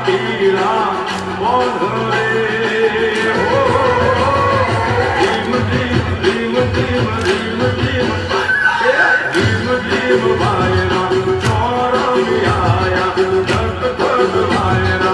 पीला मोधरे हो धीम धीम धीम धीम धीम धीम धीम धीम भाईरा चोर भी आया धक धक भाईरा